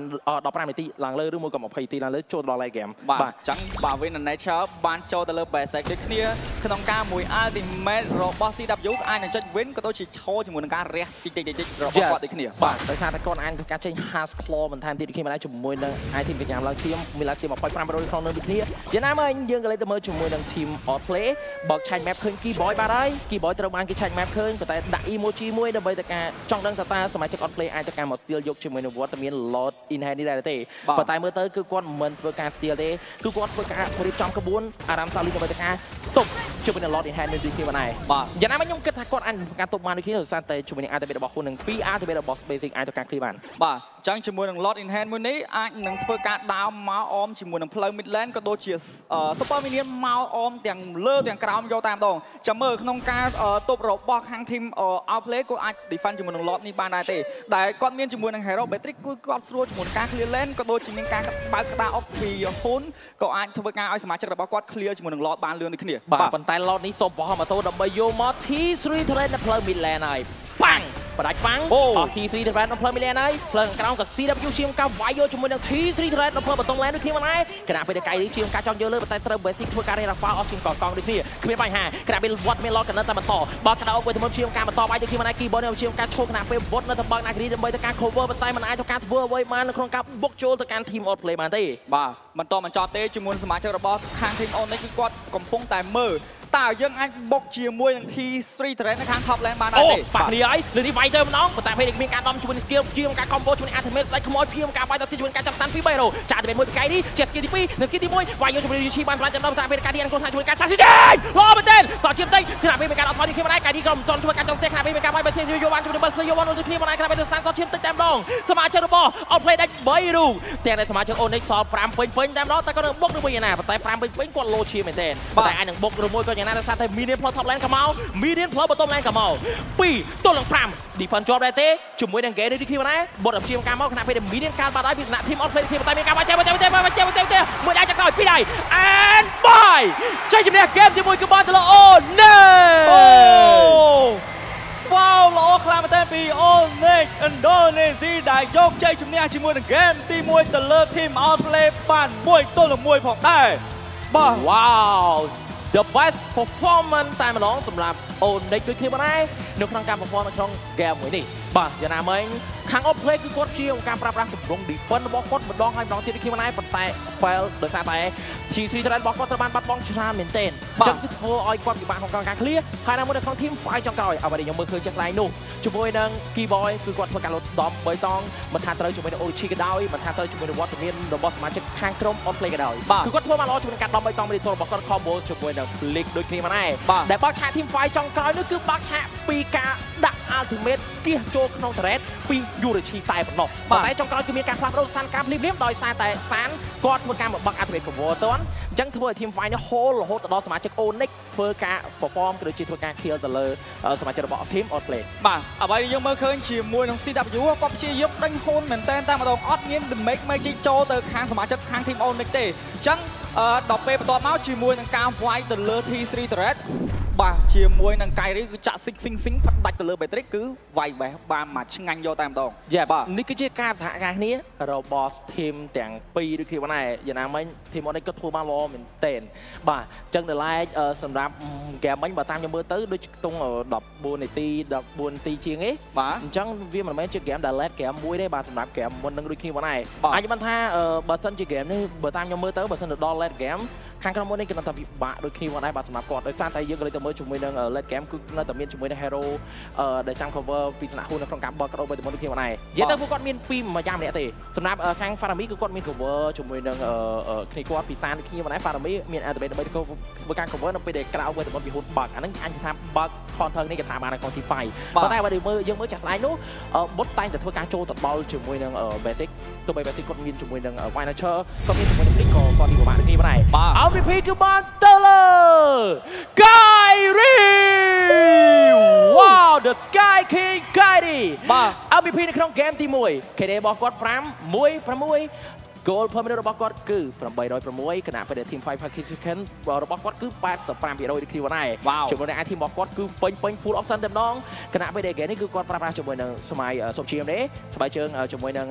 15នាទីឡើងលើឬមួយក៏20នាទីឡើងលើចូលដល់ live game បាទអញ្ចឹងបាទ Win Nature បានចូលទៅលើ basic ដូចគ្នាក្នុងការមួយ ultimate របស់ CW អាចនឹងចុច win ក៏ដូចជាឈរជាមួយនឹងការរះតិចរបស់គាត់ដូចគ្នាបាទដោយសារតែគាត់អាចធ្វើការចេញ Has Claw បន្ថែមទៀតដូចគ្នាបានជាមួយនឹង item ប្រចាំឡើងឈាមមានឡើងឈាម25%ក្នុងនឹងដូចគ្នាយ៉ាងណាមកយើងក៏លេខទៅមើលជាមួយនឹង team Outplay បើកឆែក map ឃើញ Keyboy បាទហើយ Keyboy ត្រូវបានគេឆែក map ឃើញប៉ុន្តែដាក់ emoji មួយដើម្បីតែការចង់ដឹងថាតើសមាជិក Outplay អាចទៅការមក steal យកជាមួយនឹងវត្តមាន Lord in hand នេះដែរទេប៉ុន្តែមើលទៅគឺគាត់មិនធ្វើការ steal ទេគឺគាត់ធ្វើការរៀបចំក្បួនអារ៉ាមសាលីដើម្បីតែការទប់ជាមួយនឹង Lord in hand នេះដូចគ្នាបានដែរយ៉ាងណាមកខ្ញុំគិតថាគាត់អាចធ្វើការទប់បានដូចគ្នាដោយសារតែជាមួយនឹង ultimate របស់ខ្លួននឹង2 ultimate របស់ Basic អាចធ្វើការ clear បានបាទអញ្ចឹងជាមួយនឹង Lord in hand មួយនេះអាចនឹងធ្វើការដើរមកអមជាមួយនឹងផ្លូវ mid lane ក៏ដូចជា super minion មកអមទាំងលើទាំងក្រោមយកតែម្ដងចាំមើលក្នុងការទប់របស់ខាង team Outplay គាត់អាច defend ជាមួយនឹង Lord នេះបានដែរទេដែលគាត់មានជាមួយនឹង Hero Beatrix គឺគាត់ស្រួលជាមួយនឹងការ clear lane ក៏ដូចជាមានការបើកក្តារអុកពី Hun ក៏អាចធ្វើការឲ្យសមាជិករបស់គាត់ clear ជាមួយនឹង Lord បានលឿនដូចគ្នាបាទប៉ុន្តែ Lord នេះសូមបោះម៉ូតូដើម្បីយកមក T3 Thread នៅផ្លូវ mid lane ហើយប៉ាំងបដាច់ប៉ាំងអស់ T3 Thread នៅផ្លូវ mid lane ហើយផ្លូវខាងក្រោមក៏ CW ឈាមការវាយយកជាមួយនឹង T3 Thread នៅផ្លូវបតុង lane ដូចគ្នាបានដែរគណៈពេលតែកាយឈាមការចង់យកលើប៉ុន្តែត្រូវ Basic ធ្វើការរេរ៉ាហ្វាអស់ឈាមកងដូចគ្នាគ្មានបញ្ហាគណៈពេលវត្តមាន Lord ក៏នៅតែបន្តបើកដោអុកទៅមុនឈាមការបន្តវាយដូចគ្នាបានដែរ Keyboy នៅឈាមការឈោគណៈពេលវត្តនៅតែបើក Nagri ដើម្បីទៅការ cover ប៉ុន្តែមិនអាចធ្វើការធ្វើអ្វីបាននៅក្នុងការបុកចូលទៅកាន់ team Outplay បានទេបាទបន្តមិនចោតទេជាមួយសមាជិករបស់ខាង team Onyx គឺគាត់កំពុងតែមើលតើយើងអាចបុកជាមួយនឹង T3 Thread នៅខាង top lane បានដែរទេប៉ះគ្នាហើយលើនេះវាយទៅម្ដងប៉ុន្តែពេលនេះមានការដំជាមួយនឹង skill ជាងការ combo ជាមួយនឹង ultimate ស្ដេចខ្មោចព្យាយាមការវាយទៅជាមួយនឹងការចាប់តាន់ពី3រ៉ូចាទៅមួយពីកាយនេះជា skill ទី2និង skill ទី1វាយយកជាមួយនឹង Yuchi បានផ្លាច់ចំណុចតែពេលការនេះអង្គខ្លួនជាមួយការចាស់ស៊ីចេញលោមែនទេសល់ជាបន្តិចខណៈពេលមានការអត់ថយនេះគ្នាបានដែរកាយនេះក៏មិនទាន់ជួយការចង់ទេខណៈពេលមានការវាយបើសិនយកបានជាមួយនឹង Buzz យកបានដូចគ្នាបានដែរខណៈពេលទៅសានសល់ជាបន្តិចតែម្ដងសមាជិករបស់ Outplay ដាច់3រូបទាំងតែសមាជិក Onyx សល់5ពេញតែម្ដងតែក៏នឹងបុកឬមួយយ៉ាងណាប៉ុន្តែ5ពេញគាត់លោឈៀមែនទេប៉ុន្តែអាចនឹងបុកឬមួយក៏យ៉ាងណាដោយសារតែមានផ្លូវ top lane មកមានផ្លូវបតុង lane ក៏មក2ទល់នឹង5 defend ជាប់ដែរទេជាមួយនឹង game នេះគ្នាបានដែរបត់ជាការមកខណៈពេលមានការបាត់ហើយពីសំណាក់ team Outplay គ្នាប៉ុន្តែមានការបាត់ចេះមួយដៃចក្រោយ2ដៃ and bye ចេញជំនះ game ទី1គឺបានទៅលើ Onyx វ៉ាវល្អខ្លាំងមែនទែនពី Onyx Indonesia ដែលយកជ័យជំនះជាមួយនឹង game ទី1ទៅលើ team Outplay បាន1ទល់នឹង1ផងដែរបាទ wow the best performance តែម្ដងសម្រាប់ Onyx ដូចគ្នាបានដែរនៅក្នុងការ perform នៅក្នុង game មួយនេះបាទយ៉ាងណាមិញខាង Outplay គឺគាត់ជាការប្រើប្រាស់ទម្រង់ defense របស់គាត់ម្ដងហើយម្ដងទៀតគ្នាប៉ុន្តែ fail ដោយសារតែ G3 ច្រើនរបស់គាត់ត្រូវបានបាត់បង់ច្រើនមែនទែនអញ្ចឹងគឺធ្វើឲ្យគាត់ពិបាកក្នុងការ clear ហើយនៅមួយនៅក្នុង team fight ចុងក្រោយអ្វីដែលខ្ញុំមើលឃើញជាក់ស្ដែងនោះជាមួយនឹង Keyboy គឺគាត់ធ្វើការលោតដំ3តងមិនថាត្រូវជាមួយនឹង Orochi ក៏ដោយមិនថាត្រូវជាមួយនឹងវត្តមានរបស់សមាជិកខាងក្រុម Outplay ក៏ដោយគឺគាត់ធ្វើបានល្អជាមួយនឹងការដំ3តងមេឌីតរបស់គាត់ combo ជាមួយនឹង Flick ដូចគ្នាមកដែរដែលបើកឆាក team fight ចុងក្រោយនោះគឺបើកឆាកពីការដាក់ ultimate គៀសចូលក្នុង turret ពី Orochi តែប៉ុណ្ណោះប៉ុន្តែចុងក្រោយគឺមានការផ្លាស់ប្ដូរស្ថានភាពភ្លាមៗដោយសារតែសានគាត់ធ្វើការមកបើក ultimate cover ទាន់អញ្ចឹងធ្វើឲ្យ team fight នេះ hold រហូតដល់សមាជិក Onyx ធ្វើការ perform ក៏ដូចជាធ្វើការ kill ទៅលើសមាជិករបស់ team Outplay បាទអ្វីយើងមើលឃើញជាមួយនឹង CW គាត់ព្យាយាមដេញហ៊ុនមែនតើតែម្ដងអត់មាន damage magic ចូលទៅខាងសមាជិកខាង team Onyx ទេអញ្ចឹងដល់ពេលបន្ទាប់មកជាមួយនឹងការវាយទៅលើ T3 turret បាទជាមួយនឹង Kairi គឺចាក់ស៊ីងផាត់ដាច់ទៅលើ Beatrix គឺវាយបេះបានមកឆ្ងាញ់យកតែម្ដងបាទនេះគឺជាការសហការគ្នារបស់ team ទាំងពីរដូចគ្នាបានដែរយ៉ាងណាមិញ team Onyx ក៏ធ្វើបានល្អមែនទែនបាទអញ្ចឹងដល់ឡែកសម្រាប់ game មិញបើតាមខ្ញុំមើលទៅដូចខ្ទង់14នាទី14នាទីជាងឯងបាទអញ្ចឹងវាមិនមែនជា game ដែល late game មួយទេបាទសម្រាប់ game មុននឹងដូចគ្នាបានដែរអាចមិនថាបើសិនជា game នេះបើតាមខ្ញុំមើលទៅបើសិនទៅដល់ late game ខាងក្រុមមុននេះគឺនៅតែពិបាកដូចគ្នាបានដែរបាទសម្រាប់គាត់ដោយសារតែយើងក៏លើកទៅមើលជាមួយនឹង late game គឺនៅតែមានជាមួយនឹង hero ដែលចាំ cover ពីសំណាក់ហ៊ូននៅក្នុងការបើកក្តោបទៅមុនដូចគ្នាបានដែរនិយាយទៅពួកគាត់មានពីរមួយយ៉ាងម្នាក់ទេសម្រាប់ខាង Farami គឺគាត់មាន cover ជាមួយនឹងគ្នាគាត់ពីសានដូចគ្នាបានដែរ Farami មាន activate ដើម្បីធ្វើការ cover នៅពេលដែលក្រៅទៅមុនពីហ៊ូនបើកអាហ្នឹងអញថាបើក counter នេះគេថាបាននៅក្នុង T5 ប៉ុន្តែបើយើងមើលចាស់ស្ដែងនោះបុតតែងតែធ្វើការចូលទៅដល់ជាមួយនឹង basic ទោះបី basic គាត់មានជាមួយនឹង Financial ក៏មានជាមួយនឹង Flick ក៏គាត់ទីពិបាកដូចគ្នាបានដែរ MVP គឺបានទៅលើ Kairi Wow the Sky King Kairi បាទ MVP នៅក្នុង game ទី1 KD របស់គាត់ 5-1-6 goal per minute របស់គាត់គឺ806ខណៈពេលដែល team 5 participant របស់គាត់គឺ 85% ដូចគ្នាដែរជាមួយនឹង team របស់គាត់គឺពេញ full option តែម្ដងខណៈពេលដែល game នេះគឺគាត់ប្រើប្រាស់ជាមួយនឹងស្មៃសុបជាមទេស្បែកជើងជាមួយនឹង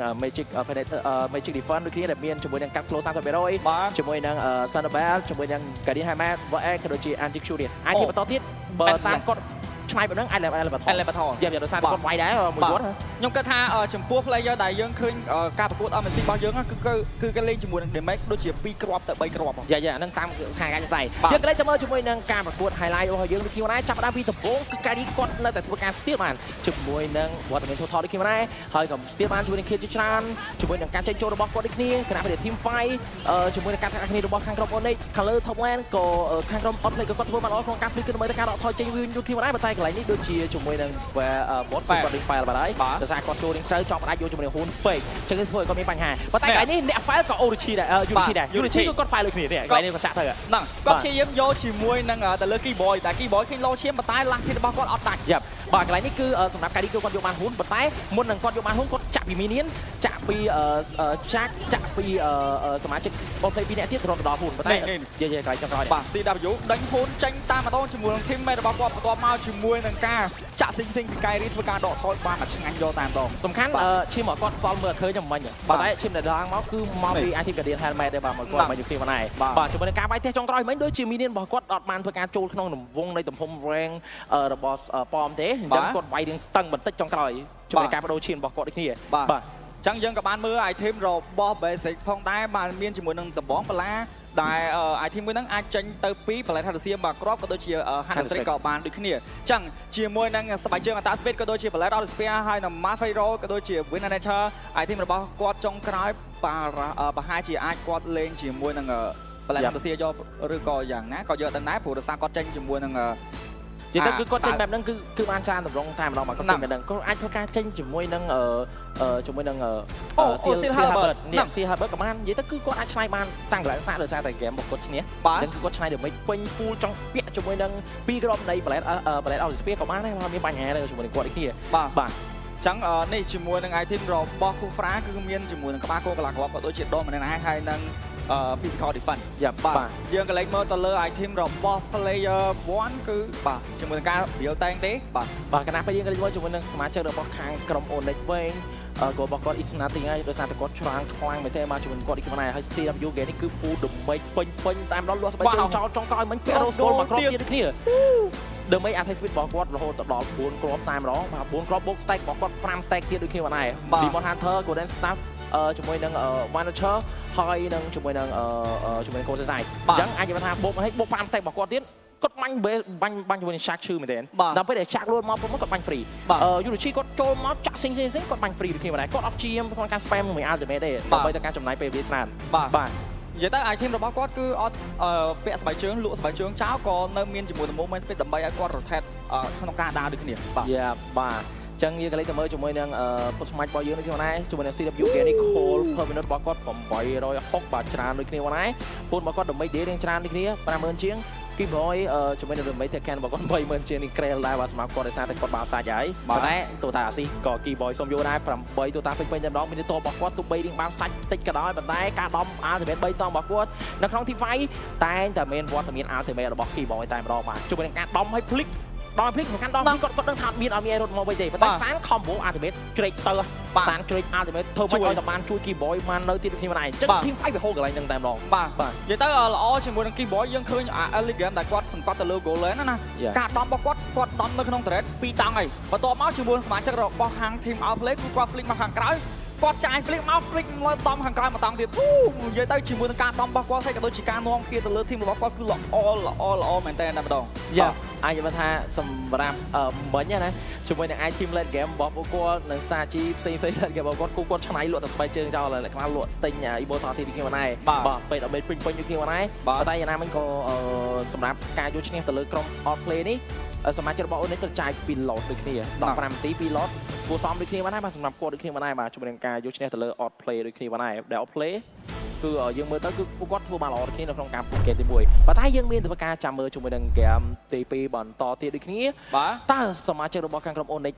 magic defense ដូចគ្នាដែលមានជាមួយនឹង cut slow 30% ជាមួយនឹង Thunderbell ជាមួយនឹង Guardian Hammer ក៏ដូចជា Antic Curious ทีបន្តទៀតបើតាមគាត់ឆ្នៃបែបហ្នឹងអាចលេបថយដោយសារតែគាត់វាយដែរមួយគាត់ខ្ញុំគិតថាចំពោះ player ដែលយើងឃើញការប្រកួត MSC របស់យើងគឺគេលេងជាមួយនឹង damage ដូចជា2គ្រាប់ទៅ3គ្រាប់ហ្នឹងតាមស្ថានភាពស្ដែងយើងក៏លេងទៅមើលជាមួយនឹងការប្រកួត highlight របស់យើងដូចគ្នាដែរចាប់ដើមពីដំបូងគឺការីគាត់នៅតែធ្វើការ steal បានជាមួយនឹងវត្តមាន total ដូចគ្នាដែរហើយក៏ steal បានជាមួយនឹង kill ជាច្រើនជាមួយនឹងការចេញចូលរបស់គាត់ដូចគ្នាខណៈពេល team fight ជាមួយនឹងការសហការគ្នារបស់ខាងក្រុម Onyx ខាងលើ top lane ក៏ខាងក្រុម Outplay ក៏គាត់ធ្វើបានល្អក្នុងការភ្លឺគឺដើម្បីការដកថយចេញវិញដូចគ្នាដែរប៉ុន្តែកន្លែងនេះដូចជាជាមួយនឹង bot គាត់ file បាត់ហើយដោយសារគាត់ចូលរៀងស្រូវចង់ផ្ដាច់យកជាមួយនឹងហ៊ុនពេកចឹងធ្វើឲ្យគាត់មានបញ្ហាប៉ុន្តែកន្លែងនេះអ្នក file ក៏ Orochi ដែរ Orochi ក៏គាត់ file ដូចគ្នាទេកន្លែងនេះគាត់ចាក់ទៅហ្នឹងគាត់ព្យាយាមយកជាមួយនឹងទៅលើ Keyboy តែ Keyboy ឃើញលោឈាមប៉ុន្តែ last hit របស់គាត់អត់ដាច់បាទកន្លែងនេះគឺសម្រាប់ការីគឺគាត់យកបានហ៊ុនប៉ុន្តែមុននឹងគាត់យកបានហ៊ុនគាត់ចាក់ពី minion ចាក់ពីចាក់ពីសមាជិក Outplay 2នាក់ទៀតរត់ទៅដល់ហ៊ុនប៉ុន្តែនិយាយកន្លែងចុងក្រោយបាទ CW ដេញហ៊ុនចេញតាមម្ដងជាមួយនឹង team mate របស់គាត់បន្ទាប់មកជាមួយនឹងការចាក់ស៊ីងពីកាយរីធ្វើការដកថយបានមកឆ្ងាញ់យកតែម្ដងសំខាន់ឈាមរបស់គាត់សល់មើលឃើញតែមិញប៉ុន្តែឈាមដែលឡើងមកគឺមកពី active guardian helmet ដែរបាទមកគាត់មកយកគ្នាបានដែរបាទជាមួយនឹងការវាយផ្ទះចុងក្រោយមិញដូចជា minion របស់គាត់អត់បានធ្វើការចូលក្នុងវងនៃទំហំ rank របស់ប៉មទេអញ្ចឹងគាត់វាយរៀងស្តឹងបន្តិចចុងក្រោយជាមួយនឹងការបដូរឈាមរបស់គាត់ដូចគ្នាបាទអញ្ចឹងយើងក៏បានមើល item របស់ basic ផងដែរបានមានជាមួយនឹងដំបងបលាដែល item មួយហ្នឹងអាចចេញទៅពី Palette Hardasium បាទគ្រាប់ក៏ដូចជា Hanastrik ក៏បានដូចគ្នាអញ្ចឹងជាមួយនឹងស្បែកជើង Attack Speed ក៏ដូចជា Palette Odyssey ហើយនឹង Mafiro ក៏ដូចជា Win Nature item របស់គាត់ចុងក្រោយប្រហែលជាអាចគាត់លេងជាមួយនឹង Palette Hardasium យកឬក៏យ៉ាងណាក៏យកដឹងដែរព្រោះដោយសារគាត់ចេញជាមួយនឹងនិយាយទៅគឺគាត់ចេញបែបហ្នឹងគឺបានច្រើនតម្រងតែម្ដងមកគាត់ចេញបែបហ្នឹងគាត់អាចធ្វើការចេញជាមួយនឹង Seal Harbor នេះ Seal Harbor ក៏បាននិយាយទៅគឺគាត់អាចឆ្នៃបានតាំងកន្លែងសាកដោយសារតែ game របស់គាត់ឈ្នះអញ្ចឹងគឺគាត់ឆ្នៃដើម្បីពេញ full ចង់ពាក់ជាមួយនឹង2គ្រាប់នៃ Palette Odyssey ក៏បានដែរមកមានបញ្ហាដែរជាមួយនឹងគាត់នេះគ្នាបាទចឹងនេះជាមួយនឹង item របស់ Kufra គឺមានជាមួយនឹងក្បាលគោកន្លះគ្រាប់ក៏ដូចជាដុំម្នាក់ឯងហើយនឹង physical defense បាទយើងកន្លែងមើលទៅលើ item របស់ player 1 គឺបាទជាមួយនឹងការរៀលតែងទេបាទគណៈពេលយើងកន្លែងមើលជាមួយនឹងសមាជិករបស់ខាងក្រុម Onyx វិញគាត់របស់គាត់ It's nothing ហើយដោយសារតែគាត់ច្រាងខ្លាំងមែនទេមកជាមួយគាត់នេះខ្លួនឯងហើយ CW game នេះគឺ full damage ពេញតាមដល់លាស់ស្បែកជើងចោលចុងក្រោយមិញពាក់ Rose Gold មកគ្រាប់ទៀតគ្នាដើម្បី attack speed របស់គាត់រហូតដល់4គ្រាប់តែម្ដងបាទ4គ្រាប់បុក stack របស់គាត់5 stack ទៀតដូចគ្នាបងឯង Demon Hunter Golden Staff ជាមួយនឹង Vanisher ហើយនឹងជាមួយនឹងCold Side អញ្ចឹងអាចនិយាយថាបុកឲ្យបុក5 stack របស់គាត់ទៀតគាត់បាញ់ជាមួយនឹង Shark ឈឺមែនទេដល់ពេលដែល Shark លួចមកគាត់បាញ់ free Yuruchi គាត់ចូលមកចាក់សិងគាត់បាញ់ free ដូចគ្នាបងឯងគាត់អត់ព្យាយាមក្នុងការ spam មួយ ultimate ទេដើម្បីតែការចំណាយពេលវេលាច្រើនបាទនិយាយទៅ item របស់គាត់គឺអត់ពាក់ស្បែកជើងលក់ស្បែកជើងចោលក៏នៅមានជាមួយនឹង movement speed ដើម្បីឲ្យគាត់ rotate ក្នុងការដើរដូចគ្នាបាទចឹងយើងកន្លែងទៅមើលជាមួយនឹងពុតស្មាច់របស់យើងនេះខ្លួនឯងជាមួយនឹង CW game នេះ call per minute របស់គាត់860បាទច្រើនដូចគ្នាបងឯងពូនរបស់គាត់ damage day រៀងច្រើនដូចគ្នា50000ជាង Keyboy ជាមួយនឹង damage តែខានរបស់គាត់80000ជាងនេះ ក្រែលដែរបាទសម្រាប់គាត់ដោយសារតែគាត់បាល់សាច់ហើយប៉ុន្តែទូតាអាស៊ីក៏ Keyboy សុំយកដែរ8ទូតាពេញតែម្ដងមានតរបស់គាត់ទូ3រៀងបាល់សាច់តិចក៏ដោយប៉ុន្តែការដំ ultimate 3តរបស់គាត់នៅក្នុង T5 តែងតែមានវត្តមាន ultimate របស់ Keyboy តែម្ដងបាទជាមួយនឹងការដំឲ្យភ្លេចដល់ភ្លេចសំខាន់ដល់គាត់ដឹងថាមានអត់មានរត់មកវិញទេប៉ុន្តែសាន combo ultimate ជ្រែកទៅសានជ្រែក ultimate ធ្វើមិនឲ្យតែបានជួយ Keyboy បាននៅទីនេះខ្លួនឯងចឹង Team Fight វាហូរកន្លែងហ្នឹងតែម្ដងបាទនិយាយទៅល្អជាមួយនឹង Keyboy យើងឃើញ early game ដែលគាត់សង្កត់ទៅលើ goal lane ណាការដំរបស់គាត់ដំនៅក្នុង turret 2តង់ហើយបន្ទាប់មកជាមួយសមាជិករបស់ខាង team outplay គឺគាត់ flick មកខាងក្រោយគាត់ចាយ flick មក flick មកដំខាងក្រោយមកតង់ទៀតនិយាយទៅជាមួយនឹងការដំរបស់គាត់ហើយក៏ដូចជាការនាំគ្នាទៅលើ team របស់គាត់គឺល្អមែនតើតែម្ដងអាចនិយាយថាសម្រាប់មិញណាជាមួយនឹង item late game របស់ពួកគាត់និង strategy ផ្សេង late game របស់គាត់ឆ្នៃលក់តែស្បែកជើងចោលហើយខ្លះលក់ទិញ emote ទីគ្នាហ្នឹងបាទពេលដល់ពេញដូចគ្នាហ្នឹងប៉ុន្តែយ៉ាងណាមិញក៏សម្រាប់ការយកឈ្នះទៅលើក្រុម outplay នេះសមាជិករបស់អូននេះត្រូវចាយពី lot ដូចគ្នា15នាទីពី lot គួរសមដូចគ្នាបានដែរបាទសម្រាប់គាត់ដូចគ្នាបានដែរបាទជាមួយនឹងការយកឈ្នះទៅលើ outplay ដូចគ្នាបានដែរដែល outplay គឺយើងមើលទៅគឺពួកគាត់ធ្វើបានល្អដូចគ្នានៅក្នុងការប្រកួតទី1ប៉ុន្តែយើងមានតែការចាំមើលជាមួយនឹង game ទី2បន្តទៀតដូចគ្នាតើសមាជិករបស់ខាងក្រុម Onyx